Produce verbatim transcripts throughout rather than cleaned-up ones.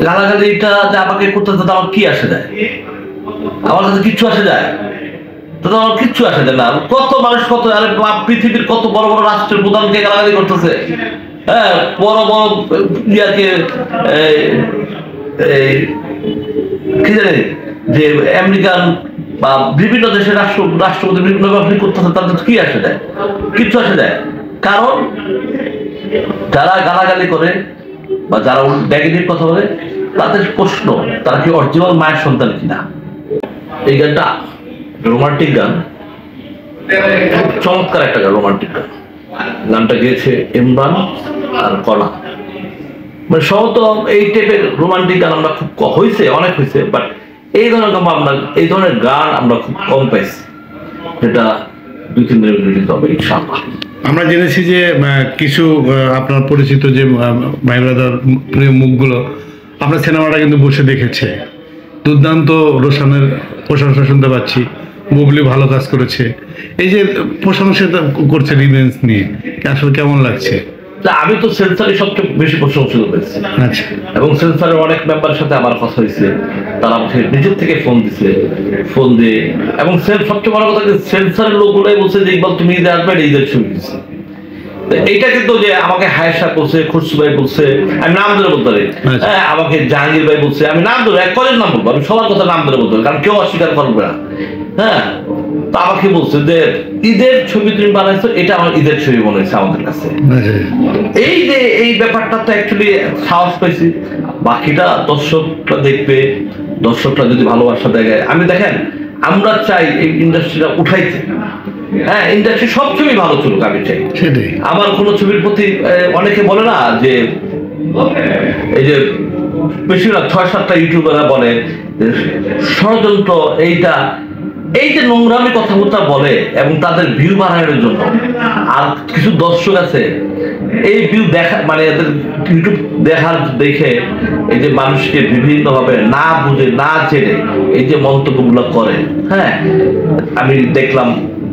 গালাগালিটা যে আমাকে করতে তো আমার কি আসে যায়? আমার কাছে কিচ্ছু আসে যায়? তো আমার কিচ্ছু আসে যায় না। কত মানুষ, কত আরে পৃথিবীর কত বড় বড় রাষ্ট্রের প্রধানকে গালাগালি করতেছে। হ্যাঁ, বড় বড় ইয়াকে কি জানি যে আমেরিকান বা বিভিন্ন দেশের রাষ্ট্র রাষ্ট্রপতি বিভিন্ন ব্যাপারে করতেছে, তাদের কি আসে যায়? কিচ্ছু আসে যায়। কারণ যারা গালাগালি করে বা যারা নেগেটিভ কথা বলে তাদের প্রশ্ন, তারা কি অরিজিনাল মায়ের সন্তান কিনা। এই গানটা রোমান্টিক গান, চমৎকার একটা গান, রোমান্টিক গান। গানটা গেয়েছে ইমরান আর কণা। মানে সম্ভবত এই টাইপের রোমান্টিক গান আমরা খুব হয়েছে, অনেক হয়েছে, বাট এই ধরনের গান আমরা এই ধরনের গান আমরা খুব কম পাইছি, যেটা দুই তিন দিনের ভিতরে দিতে হবে ইনশাআল্লাহ। আমরা জেনেছি যে কিছু আপনার পরিচিত যে ভাই ব্রাদার প্রিয় মুখগুলো আপনার সিনেমাটা কিন্তু বসে দেখেছে, দুর্দান্ত রোশানের প্রশংসা শুনতে পাচ্ছি, বুবলি ভালো কাজ করেছে, এই যে প্রশংসা করছে রিভেঞ্জ নিয়ে, আসলে কেমন লাগছে? আমি তো সেন্সারে সবচেয়ে বেশি প্রশংসা পেয়েছি। আচ্ছা। এবং সেন্সারের অনেক মেম্বারের সাথে আমার কথা হয়েছে, তারা আমাকে নিজের থেকে ফোন দিছে, ফোন দিয়ে এবং সবচেয়ে বড় কথা সেন্সারের লোকগুলোই বলছে যে ইকবাল তুমি ঈদে আসবে, ঈদের ছবি দিচ্ছে। এইটা কিন্তু যে আমাকে হায়েশা বলছে, খুরশু ভাই বলছে, আমি নাম ধরে বলতে পারি, হ্যাঁ, আমাকে জাহাঙ্গীর ভাই বলছে, আমি নাম ধরে এক কলের নাম বলবো, আমি সবার কথা নাম ধরে বলতে পারি, কারণ কেউ অস্বীকার করবে না। হ্যাঁ, তো আমাকে বলছে যে ঈদের ছবি তুমি বানাইছো, এটা আমার ঈদের ছবি মনে হয়েছে আমাদের কাছে। এই যে এই ব্যাপারটা তো অ্যাকচুয়ালি সাহস পাইছি, বাকিটা দর্শকরা দেখবে, দর্শকরা যদি ভালোবাসা দেখায়। আমি দেখেন, আমরা চাই এই ইন্ডাস্ট্রিটা উঠাইতে, হ্যাঁ, ইন্ডাস্ট্রি সব ছবি ভালো চলুক, আমি চাই। আমার কোনো ছবির প্রতি অনেকে বলে না যে এই যে বেশিরভাগ ছয় সাতটা ইউটিউবাররা বলে ষড়যন্ত্র, এইটা এই যে নোংরামি কথাবার্তা বলে এবং তাদের ভিউ বাড়ানোর জন্য। আর কিছু দর্শক আছে এই ভিউ দেখা মানে এদের ইউটিউব দেখার দেখে এই যে মানুষকে বিভিন্ন ভাবে না বুঝে না জেনে এই যে মন্তব্যগুলো করে। হ্যাঁ, আমি দেখলাম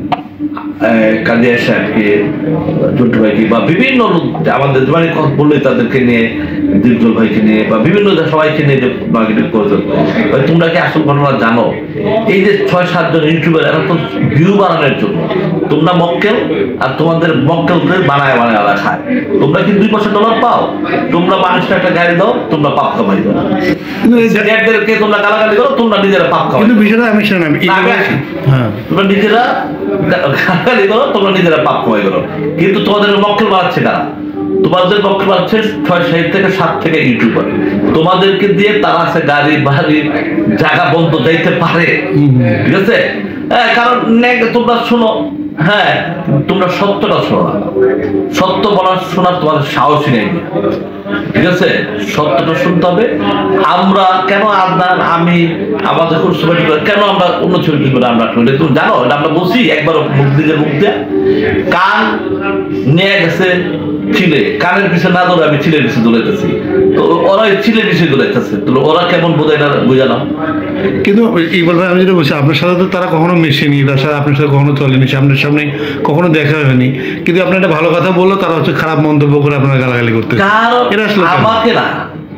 কাদিয়া সাহেবকে, জন্টু ভাইকে বা বিভিন্ন লোক আমাদের মানে কথা বললে তাদেরকে নিয়ে, দীপজল ভাইকে নিয়ে বা বিভিন্ন সবাইকে নিয়ে যে মার্কেটিং করেছে। তোমরা কি আসল ঘটনা জানো? এই যে ছয় সাতজন ইউটিউবার, এরা তো ভিউ বাড়ানোর জন্য, তোমরা মক্কেল আর তোমাদের মক্কেলদের বানায় বানায় খায়। তোমরা কি দুই পয়সা ডলার পাও? তোমরা মানুষটা একটা গাড়ি দাও, তোমরা পাপ কামাই দাও, কিন্তু তোমরা গালাগালি করো, তোমরা নিজেরা পাপ কামাই। কিন্তু বিষয়টা আমি শুনলাম, তোমরা নিজেরা গালাগালি করো, তোমরা নিজেরা পাপ কামাই করো, কিন্তু তোমাদের মক্কেল বাড়াচ্ছে কারা? তোমাদের পক্ষে পাচ্ছে ছয় সাত থেকে সাত থেকে ইউটিউবার, তোমাদেরকে দিয়ে তারা আছে গাড়ি বাড়ি জায়গা বন্ধ যাইতে পারে। ঠিক আছে, হ্যাঁ, কারণ তোমরা শোনো, হ্যাঁ, তোমরা সত্যটা শোনো না, সত্য বলার শোনার তোমাদের সাহসই নেই। ঠিক আছে, সত্যটা শুনতে হবে। আমরা কেন আদনান, আমি আমাদের কেন আমরা অন্য ছবি তুলবো না? আমরা তুমি জানো, এটা আমরা বলছি একবার মুখ দিয়ে মুখ দিয়ে কান নিয়ে গেছে চিলে, কানের পিছনে না ধরে আমি চিলের পিছনে দৌড়াইতেছি, তো ওরা চিলের পিছনে দৌড়াইতেছে, তো ওরা কেমন বোঝায় না বুঝালাম। কিন্তু ইকবাল ভাই, আমি যেটা বলছি, আপনার সাথে তো তারা কখনো মেশেনি, তার সাথে আপনার সাথে কখনো চলেনি, সামনের সামনে কখনো দেখা হয়নি, কিন্তু আপনার একটা ভালো কথা বললো, তারা হচ্ছে খারাপ মন্তব্য করে আপনারা গালাগালি করতে। আমাকে না,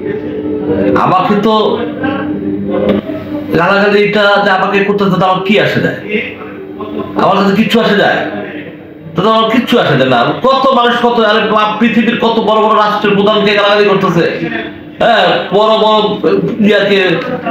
আমাকে তো গালাগালিটা যে আমাকে করতে আমার কি আসে যায়? আমার কাছে কিচ্ছু আসে যায়? তো আমার কিচ্ছু আসে যায় না। কত মানুষ, কত আরে পৃথিবীর কত বড় বড় রাষ্ট্রের প্রধানকে গালাগালি করতেছে। হ্যাঁ, বড় বড় ইয়াকে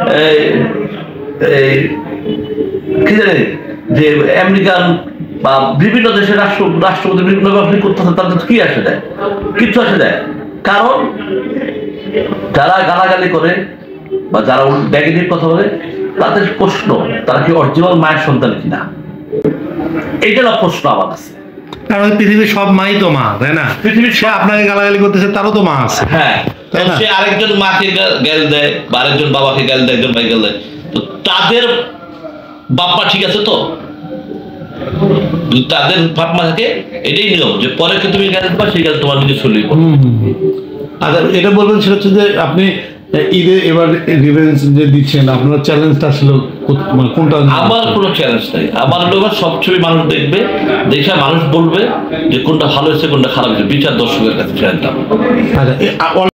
কি জানি যে আমেরিকান বা বিভিন্ন দেশের রাষ্ট্র রাষ্ট্রপতি বিভিন্ন ব্যাপারে করতেছে, তাদের কি আসে যায়? কিচ্ছু আসে যায়। কারণ যারা গালাগালি করে বা যারা নেগেটিভ কথা বলে তাদের প্রশ্ন, তারা কি অরিজিনাল মায়ের সন্তান কিনা, এইটা না প্রশ্ন আমার কাছে। কারণ পৃথিবীর সব মাই তো মা, তাই না? পৃথিবীর সে আপনাকে গালাগালি করতেছে, তারও তো মা আছে। হ্যাঁ, সে আরেকজন মাকে গাল দেয় বা আরেকজন বাবাকে গাল দেয়, একজন ভাই গাল দেয়, তো তাদের বাপ্পা ঠিক আছে তো? তাদের বাপ মা থাকে, এটাই নিয়ম যে পরে তুমি গাল দেবা, সেই গাল তোমার নিজে চলবে। আচ্ছা, এটা বলবেন সেটা হচ্ছে যে আপনি ঈদে এবার রিভেঞ্জ যে দিচ্ছেন, আপনার চ্যালেঞ্জটা আসলে কোনটা? আমার কোনো চ্যালেঞ্জ নেই। আমার লোক সব ছবি মানুষ দেখবে, দেখে মানুষ বলবে যে কোনটা ভালো হয়েছে কোনটা খারাপ হয়েছে, বিচার দর্শকের কাছে ছেড়ে দিলাম। আচ্ছা,